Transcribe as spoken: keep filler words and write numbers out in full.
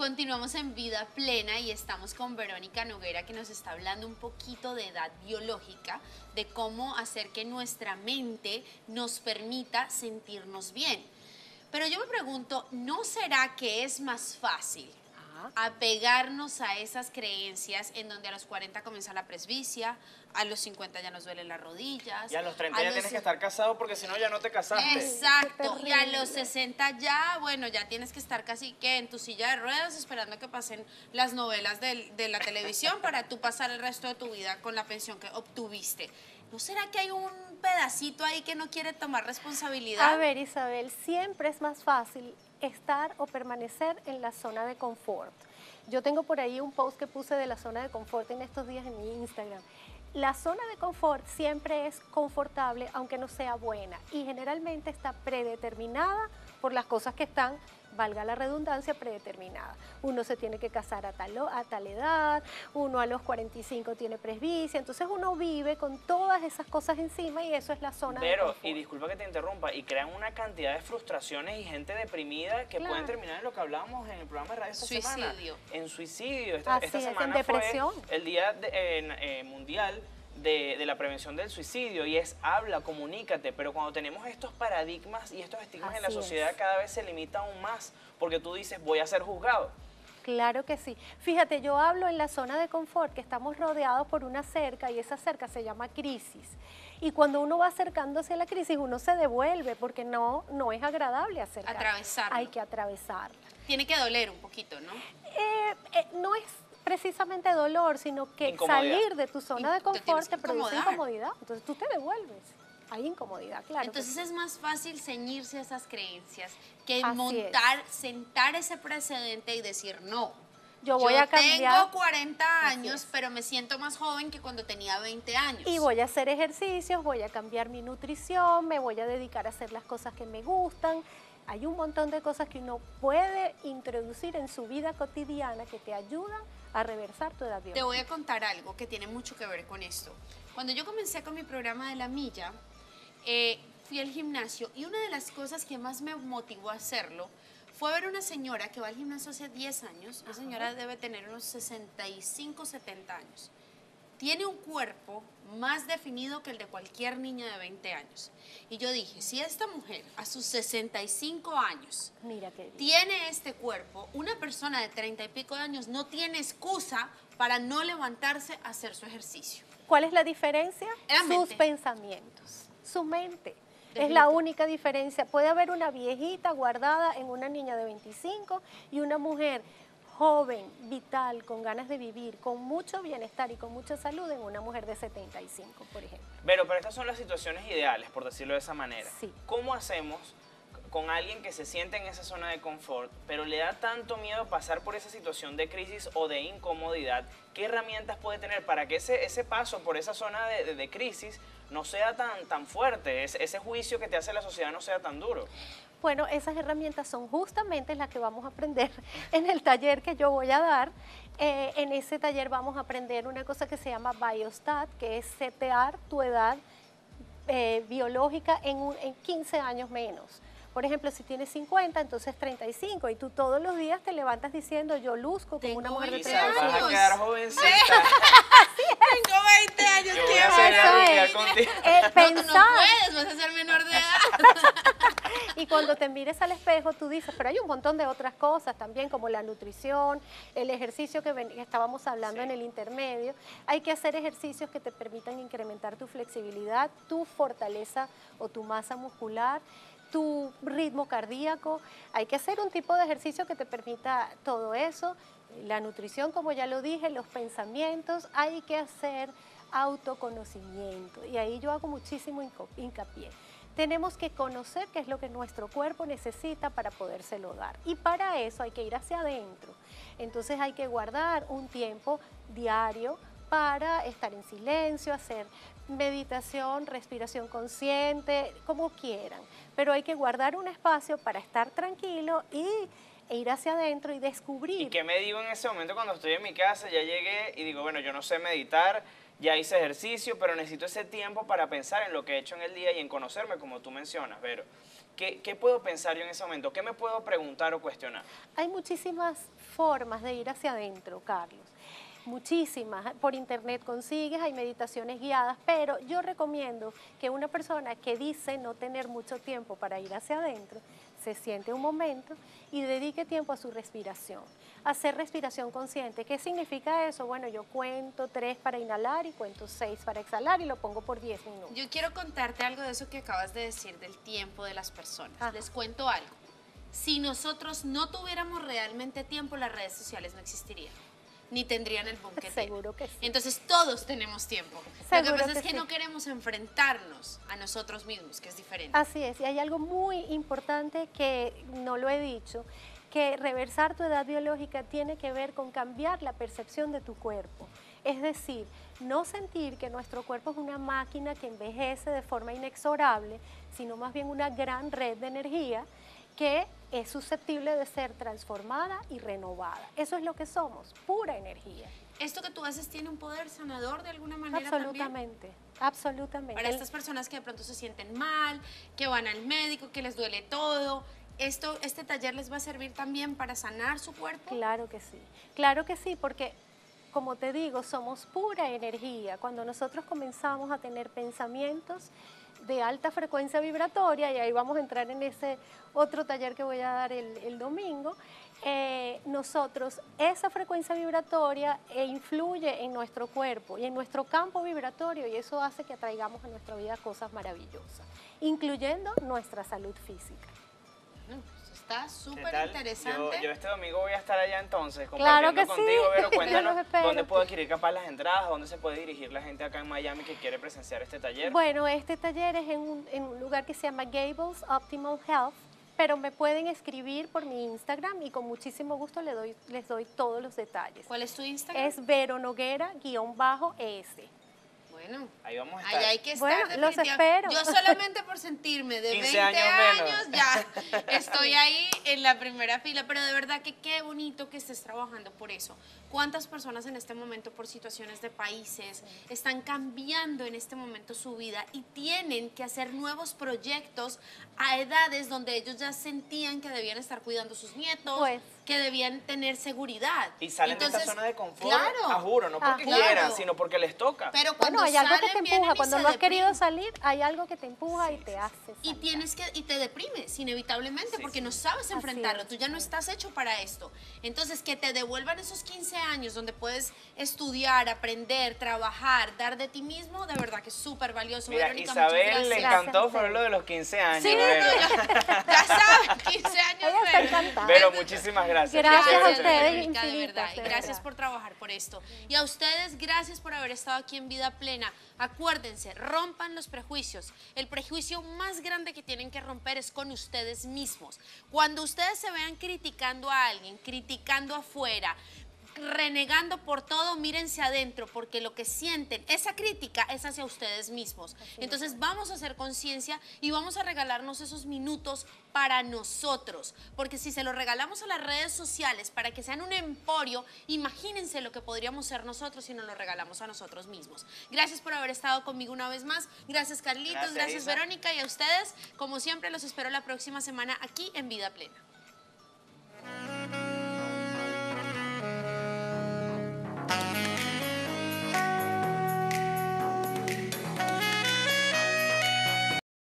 Continuamos en Vida Plena y estamos con Verónica Noguera, que nos está hablando un poquito de edad biológica, de cómo hacer que nuestra mente nos permita sentirnos bien. Pero yo me pregunto, ¿no será que es más fácil apegarnos a esas creencias en donde a los cuarenta comienza la presbicia, a los cincuenta ya nos duelen las rodillas? Y a los treinta a ya los tienes que estar casado porque si no ya no te casaste. Exacto, y a los sesenta ya, bueno, ya tienes que estar casi que en tu silla de ruedas esperando que pasen las novelas de, de la televisión para tú pasar el resto de tu vida con la pensión que obtuviste. ¿No será que hay un pedacito ahí que no quiere tomar responsabilidad? A ver, Isabel, siempre es más fácil estar o permanecer en la zona de confort. Yo tengo por ahí un post que puse de la zona de confort en estos días en mi Instagram. La zona de confort siempre es confortable, aunque no sea buena, y generalmente está predeterminada por las cosas que están, valga la redundancia, predeterminada. Uno se tiene que casar a tal, a tal edad, uno a los cuarenta y cinco tiene presbicia, entonces uno vive con todas esas cosas encima y eso es la zona Pero, de confort. y disculpa que te interrumpa, y crean una cantidad de frustraciones y gente deprimida que Claro. pueden terminar en lo que hablábamos en el programa de radio esta semana. Suicidio. En suicidio. Esta, Así esta es, en semana depresión. fue el Día de- eh, eh, Mundial de, de la Prevención del Suicidio y es habla, comunícate, pero cuando tenemos estos paradigmas y estos estigmas en la Así sociedad es. cada vez se limita aún más porque tú dices voy a ser juzgado. Claro que sí. Fíjate, yo hablo en la zona de confort, que estamos rodeados por una cerca y esa cerca se llama crisis. Y cuando uno va acercándose a la crisis, uno se devuelve porque no, no es agradable acercarse. Atravesarlo. Hay que atravesarla. Tiene que doler un poquito, ¿no? Eh, eh, no es precisamente dolor, sino que Incomodidad. salir de tu zona de Y te tienes confort que te produce incomodar. incomodidad. Entonces tú te devuelves. Hay incomodidad, claro. que Entonces sí. es más fácil ceñirse a esas creencias que Así montar, sentar ese precedente y decir no. Yo voy a cambiar. Tengo cuarenta Así años, es. pero me siento más joven que cuando tenía veinte años. Y voy a hacer ejercicios, voy a cambiar mi nutrición, me voy a dedicar a hacer las cosas que me gustan. Hay un montón de cosas que uno puede introducir en su vida cotidiana que te ayudan a reversar tu edad Te biológica. voy a contar algo que tiene mucho que ver con esto. Cuando yo comencé con mi programa de la milla, eh, fui al gimnasio y una de las cosas que más me motivó a hacerlo fue ver una señora que va al gimnasio hace diez años. La señora debe tener unos sesenta y cinco, setenta años. Tiene un cuerpo más definido que el de cualquier niña de veinte años. Y yo dije, si esta mujer a sus sesenta y cinco años Mira qué bien. tiene este cuerpo, una persona de treinta y pico de años no tiene excusa para no levantarse a hacer su ejercicio. ¿Cuál es la diferencia? La Sus mente. pensamientos, su mente. Es Definitivo. la única diferencia. Puede haber una viejita guardada en una niña de veinticinco y una mujer joven, vital, con ganas de vivir, con mucho bienestar y con mucha salud en una mujer de setenta y cinco, por ejemplo. Pero, pero estas son las situaciones ideales, por decirlo de esa manera. Sí. ¿Cómo hacemos con alguien que se siente en esa zona de confort, pero le da tanto miedo pasar por esa situación de crisis o de incomodidad? ¿Qué herramientas puede tener para que ese, ese paso por esa zona de, de- de crisis no sea tan, tan fuerte, ese, ese juicio que te hace la sociedad no sea tan duro? Bueno, esas herramientas son justamente las que vamos a aprender en el taller que yo voy a dar. Eh, en ese taller vamos a aprender una cosa que se llama Biostat, que es setear tu edad eh, biológica en, un- en quince años menos. Por ejemplo, si tienes cincuenta, entonces treinta y cinco, y tú todos los días te levantas diciendo, yo luzco como Tengo una mujer de veinte Isa, treinta y vas cinco. a años. quedar jovencita. Tengo veinte años, Yo voy ¿qué a hacer vas a algo hacer? contigo. Eh, No, tú no pensar. puedes, vas a ser menor de edad. Y cuando te mires al espejo, tú dices, pero hay un montón de otras cosas también, como la nutrición, el ejercicio que, ven- que estábamos hablando Sí. en el intermedio. Hay que hacer ejercicios que te permitan incrementar tu flexibilidad, tu fortaleza o tu masa muscular, tu ritmo cardíaco. Hay que hacer un tipo de ejercicio que te permita todo eso. La nutrición, como ya lo dije, los pensamientos, hay que hacer autoconocimiento. Y ahí yo hago muchísimo hinco- hincapié. Tenemos que conocer qué es lo que nuestro cuerpo necesita para podérselo dar. Y para eso hay que ir hacia adentro. Entonces hay que guardar un tiempo diario para estar en silencio, hacer meditación, respiración consciente, como quieran. Pero hay que guardar un espacio para estar tranquilo y e ir hacia adentro y descubrir. ¿Y qué me digo en ese momento cuando estoy en mi casa? Ya llegué y digo, bueno, yo no sé meditar, ya hice ejercicio, pero necesito ese tiempo para pensar en lo que he hecho en el día y en conocerme, como tú mencionas, Vero. ¿Qué, qué puedo pensar yo en ese momento? ¿Qué me puedo preguntar o cuestionar? Hay muchísimas formas de ir hacia adentro, Carlos. Muchísimas, por internet consigues, hay meditaciones guiadas, pero yo recomiendo que una persona que dice no tener mucho tiempo para ir hacia adentro, se siente un momento y dedique tiempo a su respiración, hacer respiración consciente. ¿Qué significa eso? Bueno, yo cuento tres para inhalar y cuento seis para exhalar y lo pongo por diez minutos. Yo quiero contarte algo de eso que acabas de decir, del tiempo de las personas. Ajá. Les cuento algo. Si nosotros no tuviéramos realmente tiempo, las redes sociales no existirían, ni tendrían el boom que tienen. Seguro que sí. Entonces todos tenemos tiempo. Lo que Seguro pasa que es que sí. no queremos enfrentarnos a nosotros mismos, que es diferente. Así es, y hay algo muy importante que no lo he dicho, que reversar tu edad biológica tiene que ver con cambiar la percepción de tu cuerpo. Es decir, no sentir que nuestro cuerpo es una máquina que envejece de forma inexorable, sino más bien una gran red de energía que es susceptible de ser transformada y renovada. Eso es lo que somos, pura energía. ¿Esto que tú haces tiene un poder sanador de alguna manera Absolutamente, también? absolutamente. Para El- estas personas que de pronto se sienten mal, que van al médico, que les duele todo, esto, ¿este taller les va a servir también para sanar su cuerpo? Claro que sí, claro que sí, porque como te digo, somos pura energía. Cuando nosotros comenzamos a tener pensamientos de alta frecuencia vibratoria, y ahí vamos a entrar en ese otro taller que voy a dar el, el domingo, eh, nosotros, esa frecuencia vibratoria eh, influye en nuestro cuerpo y en nuestro campo vibratorio, y eso hace que atraigamos a nuestra vida cosas maravillosas, incluyendo nuestra salud física. Bueno, pues está ¿Qué súper tal? interesante. Yo, yo este domingo voy a estar allá entonces Claro compartiendo que sí. contigo, Vero. Yo Cuéntanos los espero. dónde puedo adquirir capaz las entradas, dónde se puede dirigir la gente acá en Miami que quiere presenciar este taller. Bueno, este taller es en un, en un lugar que se llama Gables Optimal Health, pero me pueden escribir por mi Instagram y con muchísimo gusto les doy, les doy todos los detalles. ¿Cuál es tu Instagram? Es Vero Noguera guión bajo E S. Bueno, Ahí vamos a estar. allá hay que estar. Bueno, los definitivamente. espero. Yo solamente por sentirme de quince veinte años años, menos. ya estoy ahí en la primera fila, pero de verdad que qué bonito que estés trabajando por eso. ¿Cuántas personas en este momento por situaciones de países están cambiando en este momento su vida y tienen que hacer nuevos proyectos a edades donde ellos ya sentían que debían estar cuidando a sus nietos, Pues. que debían tener seguridad? Y salen de Entonces, esta zona de confort, claro, a juro, no porque Ah, quieran, claro. sino porque les toca. pero cuando Bueno, hay algo que salen, te vienen empuja. y Cuando se no has querido deprimen. salir, hay algo que te empuja y te hace Y salir. tienes que y te deprimes inevitablemente Sí, porque sí. no sabes enfrentarlo, es. tú ya no estás hecho para esto. Entonces, que te devuelvan esos quince años donde puedes estudiar, aprender, trabajar, dar de ti mismo, de verdad que es súper valioso. Mira, Verónica, muchas Isabel le gracias. encantó Gracias. fue lo de los quince años. Sí, no, Vero. no, ya, ya sabes, quince años. Ella está Vero. encantada. Vero, muchísimas gracias. Qué Gracias a chévere ustedes. tenerte aquí. Verónica, de infinitas, verdad. Y de gracias verdad. por trabajar por esto. Y a ustedes, gracias por haber estado aquí en Vida Plena. Acuérdense, rompan los prejuicios. El prejuicio más grande que tienen que romper es con ustedes mismos. Cuando ustedes se vean criticando a alguien, criticando afuera, renegando por todo, mírense adentro, porque lo que sienten, esa crítica es hacia ustedes mismos. Entonces vamos a hacer conciencia y vamos a regalarnos esos minutos para nosotros, porque si se los regalamos a las redes sociales para que sean un emporio, imagínense lo que podríamos ser nosotros si nos lo regalamos a nosotros mismos. Gracias por haber estado conmigo una vez más. Gracias, Carlitos, Gracias, gracias, Isa. Verónica, y a ustedes, como siempre, los espero la próxima semana aquí en Vida Plena.